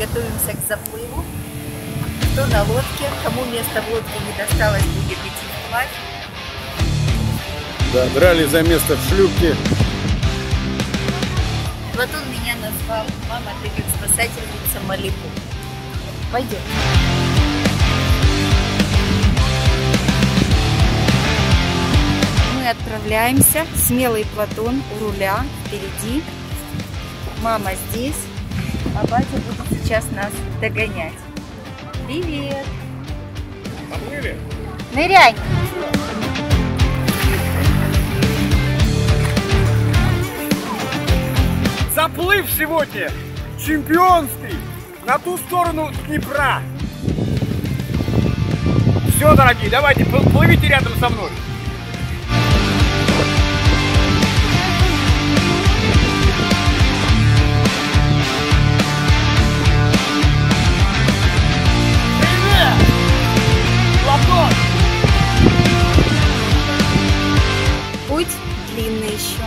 готовимся к заплыву. Кто на лодке, кому место в лодке не досталось, будет идти вплавь. Да, драли за место в шлюпке. Платон меня назвал: мама, ты как спасательница Малибу. Пойдем. Мы отправляемся. Смелый Платон у руля, впереди. Мама здесь, а батя будет сейчас нас догонять. Привет! Поплыли? Ныряй! Заплыв сегодня чемпионский на ту сторону Днепра. Все, дорогие, давайте плывите рядом со мной. Привет! Платон! Путь длинный еще.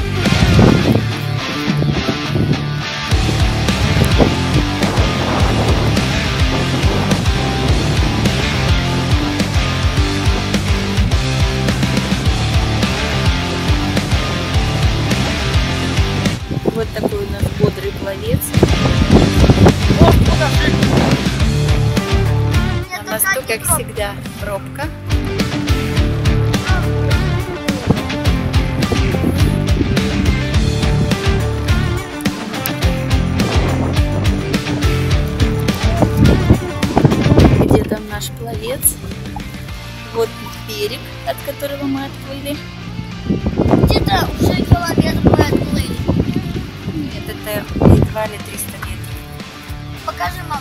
Вот такой у нас бодрый пловец. На мосту, как всегда, пробка. Где там наш пловец? Вот берег, от которого мы отплыли. Где-то уже километр мы отплыли. Нет, это едва ли 300 метров. Покажи, мам.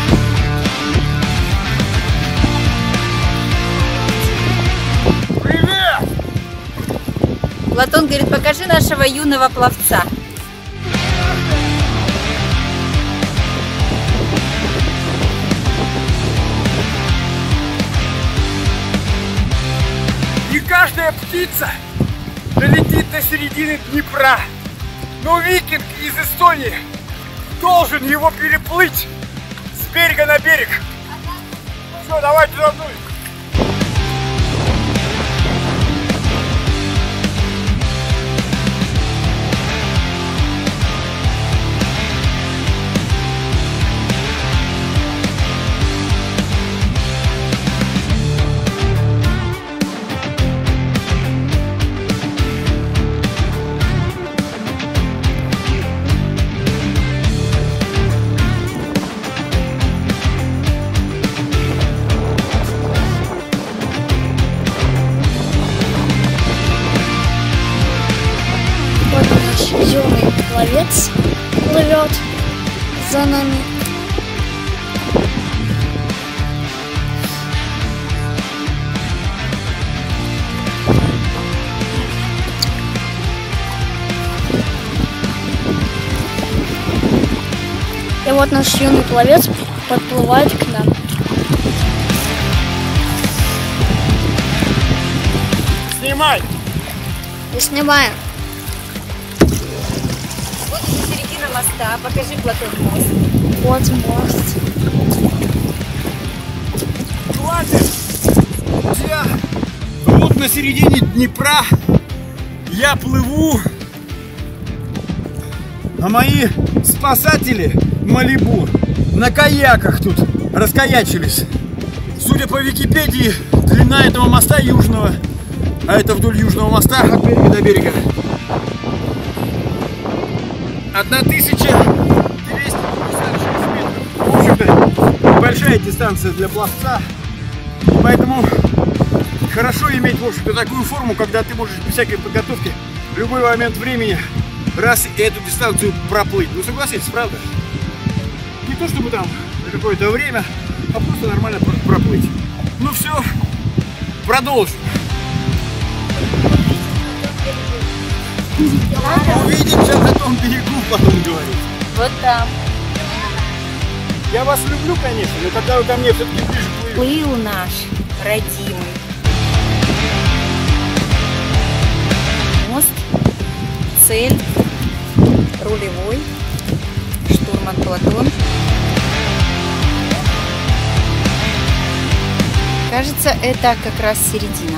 Привет! Платон говорит: покажи нашего юного пловца. Не каждая птица долетит до середины Днепра, но викинг из Эстонии должен его переплыть с берега на берег. Все, давайте за мной. Вот наш юный пловец плывет за нами. И вот наш юный пловец подплывает к нам. Снимай! И снимаем. Вот середина моста. Покажи, Платон, мост. Вот мост. Хватит! Друзья, вот на середине Днепра я плыву, а мои спасатели Малибу на каяках тут раскаячились. Судя по Википедии, длина этого моста южного, а это вдоль южного моста от берега до берега, 1256 метров. В общем-то, большая дистанция для пловца, поэтому хорошо иметь, в общем-то, такую форму, когда ты можешь без всякой подготовки в любой момент времени раз и эту дистанцию проплыть. Ну, согласитесь, правда? Не то чтобы там на какое-то время, а просто нормально проплыть. Ну все, продолжим. Увидимся на том берегу, потом говорить. Вот там. Я вас люблю, конечно, но когда вы ко мне все-таки ближе плывете. Плыл наш родимый. Мост, цель, рулевой, штурман Платон. Кажется, это как раз середина.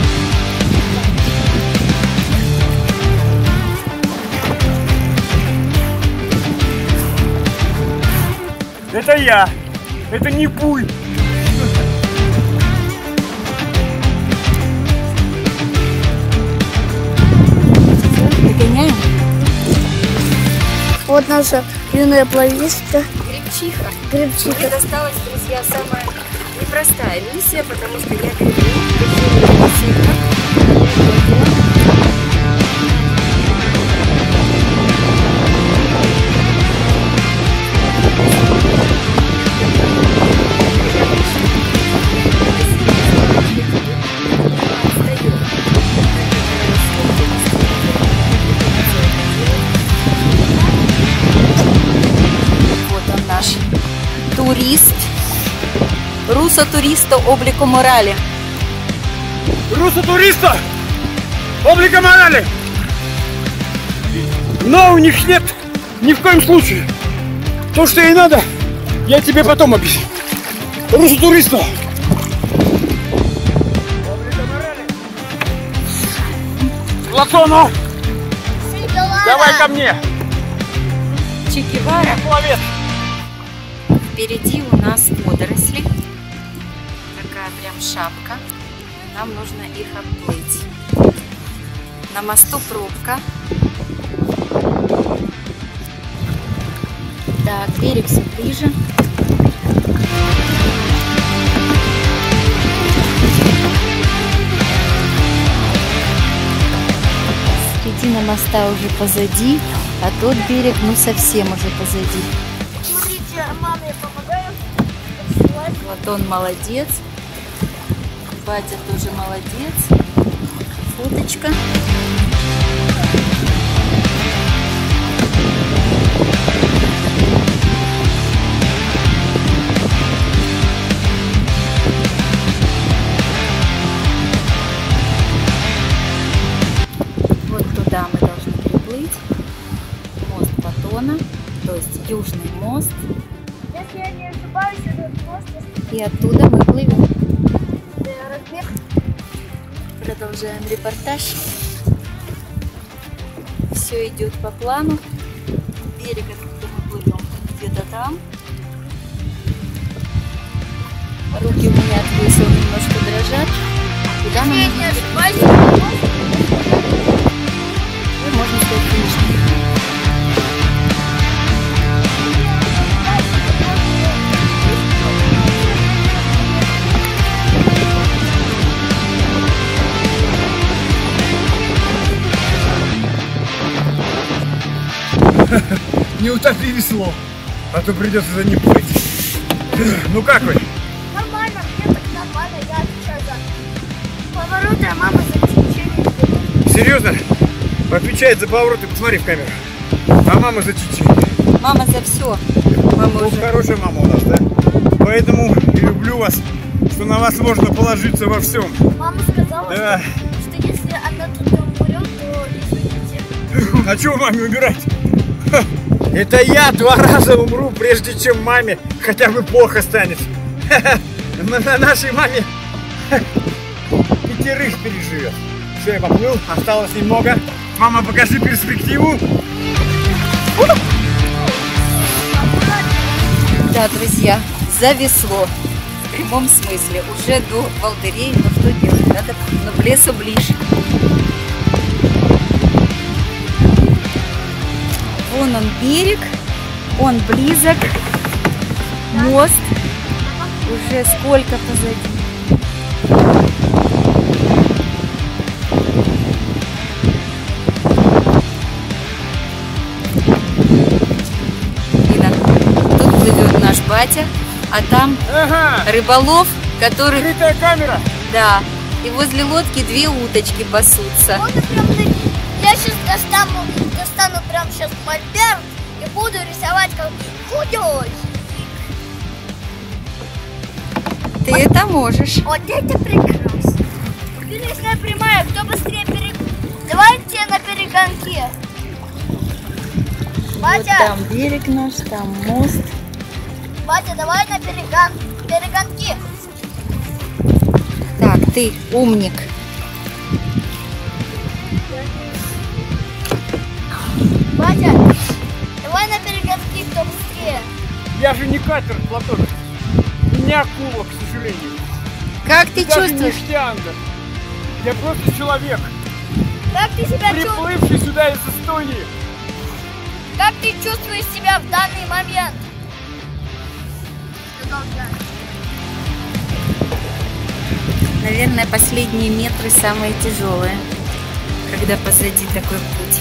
Это я. Это не пуль. Догоняем. Вот наша юная пловистка. Гребчиха. Гребчиха. Мне досталась, друзья, самая непростая миссия, потому что я гребу сильно. Турист, Руссо туриста облико морали. Руссо туриста облико морали. Но у них нет ни в коем случае. То, что ей надо, я тебе потом объясню. Руссо туриста. Платону, давай ко мне. Че Гевара. Молодец. Впереди у нас водоросли. Такая прям шапка. Нам нужно их обплыть. На мосту пробка. Так, берег все ближе. Середина моста уже позади, а тот берег ну совсем уже позади. Смотрите, маме помогаю. Платон молодец. Батя тоже молодец. Фоточка. Вот туда мы должны приплыть. Мост Платона, то есть Южный мост. Если я не ошибаюсь, этот мост И оттуда мы плывем. разбег. Продолжаем репортаж. Все идет по плану. Берег, откуда мы плывем, где-то там. Руки у меня от весел немножко дрожат. Куда нам Если я не нужно? ошибаюсь, Можно сказать, конечно. Не утопи весло, а то придется за ним плыть. Ну как вы? нормально, мне так нормально, я отвечаю за повороты, а мама за течение. Серьезно? Отвечает за повороты, посмотри в камеру. А мама за течение. Мама за все. Мама Ну, уже. хорошая мама у нас, да? Поэтому и люблю вас, что на вас можно положиться во всем. Мама сказала, Да. что если она тут умрет, то извините. А чего маме убирать? Ха, это я 2 раза умру, прежде чем маме хотя бы плохо станет. Ха-ха, на нашей маме 5 переживет. Все, я поплыл, осталось немного. Мама, покажи перспективу. Да, друзья, за весло. В прямом смысле. Уже до волдырей. Но что делать? Надо к лесу ближе. Вон он берег. Он близок. Мост. Уже сколько позади. Тут плывет наш батя, а там Ага, рыболов, который, скрытая камера. да, и возле лодки 2 уточки пасутся. Вот и прям я сейчас достану прям сейчас мольберт и буду рисовать как художник. Ты это можешь. Вот это прекрасно. Финишная прямая, кто быстрее Давайте на перегонке. Вот Батя, там берег наш, там мост. Батя, давай на перегонки. ты умник. Батя, давай на перегонки, кто быстрее. Я же не катер, Платон. Не акула, к сожалению. Как ты Даже чувствуешь? не штангер. Я просто человек, Как ты себя чувствуешь? приплывший сюда из Эстонии. Как ты чувствуешь себя в данный момент? Наверное, последние метры самые тяжелые, когда позади такой путь.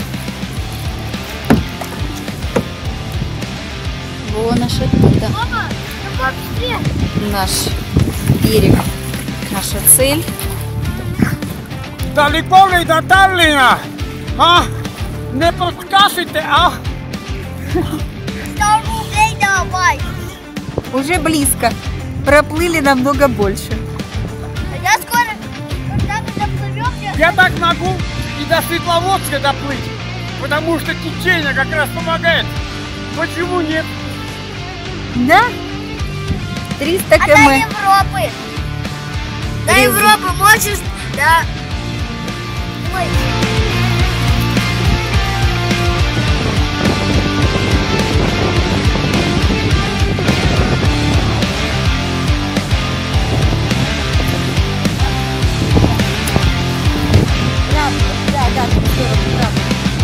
Вон аж оттуда Мама, давай быстрее. наш берег, наша цель. Далеко ли до Таллина? А? Не подскажете, а? 100 рублей давай. Уже близко. Проплыли намного больше. А я скоро, когда мы доплывем, Я так могу и до Светловодска доплыть, потому что течение как раз помогает. Почему нет? Да? 300 а до км. Европы. До Резин. Европы можешь, да. Ой. Да, в сторону, правда.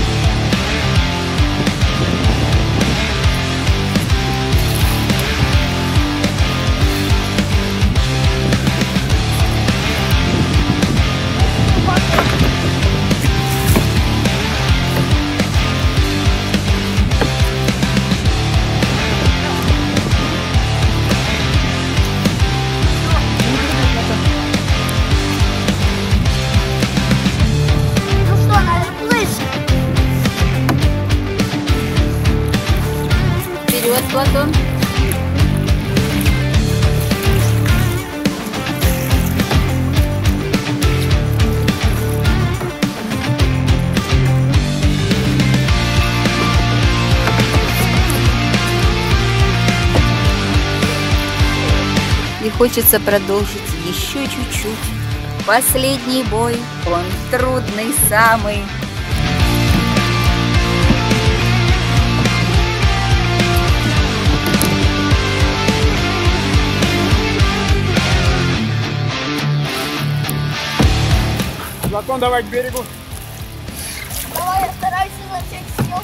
Ну что, надо плыть. Вперед, Платон. И хочется продолжить еще чуть-чуть. Последний бой, он трудный самый. Платон, давай к берегу. Давай, я стараюсь изо всех сил.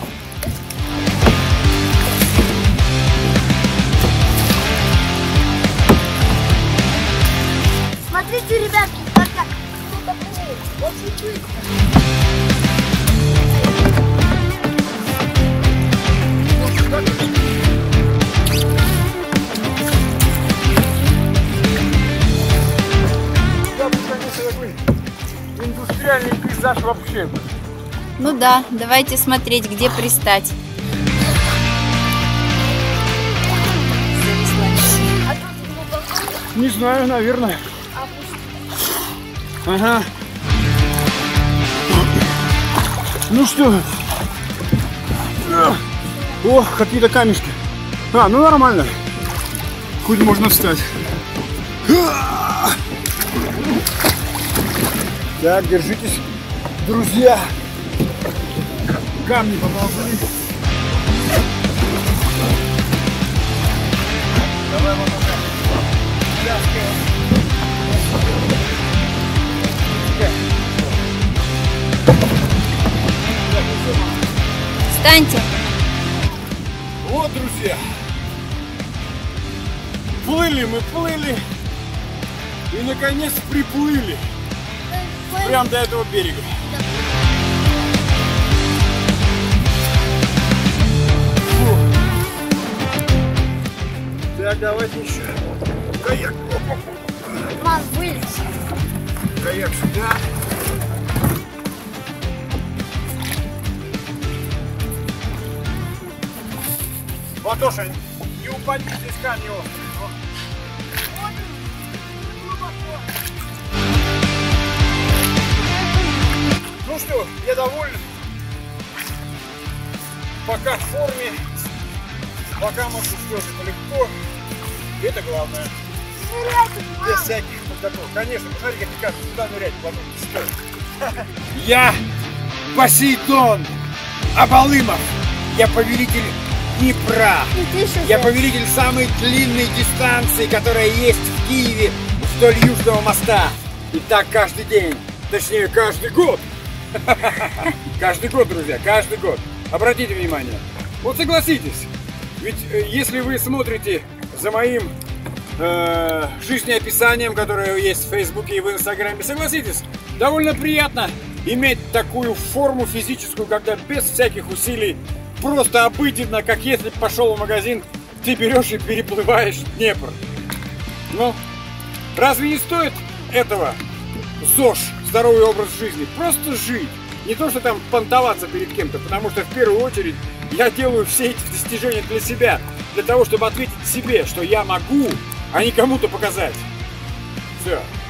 Смотрите, ребятки, как кто-то плывет. Очень быстро. Я бы, конечно, такой индустриальный пейзаж вообще. Ну да, давайте смотреть, где пристать. А тут глубоко. Не знаю, наверное. А пусть. Ага. Ну что? О, какие-то камешки. А, ну нормально. Хоть можно встать. Так, держитесь, друзья. Камни поползли. Давай вот так. Встаньте. Вот, друзья. Плыли мы, плыли. И наконец приплыли. Прям до этого берега. Фу. Так, давайте еще. Каяк. Мам, вылез. Каяк сюда. Платоша, не упади, здесь камни острые. Ну что, я доволен. Пока в форме. Пока мы чувствуем это легко. Это главное. нырять, Без мама. всяких подготовок. Конечно, посмотри, как мне кажется, сюда нырять, платон не стоит. Я Посейдон Абалымов. Я повелитель Днепра. И ты еще Я здесь. повелитель самой длинной дистанции, которая есть в Киеве вдоль Южного моста. И так каждый день, точнее каждый год. Каждый год, друзья, каждый год. Обратите внимание. Вот согласитесь, ведь если вы смотрите за моим жизнеописанием, которое есть в Фейсбуке и в Инстаграме, согласитесь, довольно приятно иметь такую форму физическую, когда без всяких усилий, просто обыденно, как если бы пошел в магазин, ты берешь и переплываешь Днепр. Ну, разве не стоит этого ЗОЖ, здоровый образ жизни? Просто жить. Не то, что там понтоваться перед кем-то, потому что в первую очередь я делаю все эти достижения для себя, для того, чтобы ответить себе, что я могу, а не кому-то показать. Все.